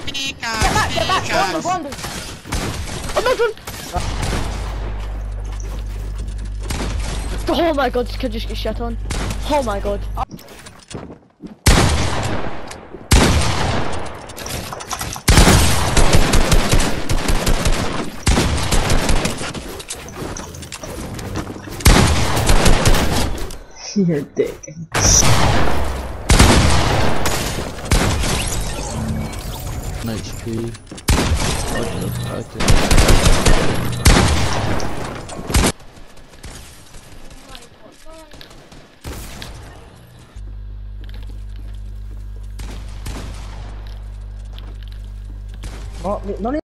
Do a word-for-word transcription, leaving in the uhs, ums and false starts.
Get back, get back, go under, go under. Oh no, don't. Oh my god, this kid just get shot on. Oh my god. You're a dick. N H P. Okay, okay. Not, not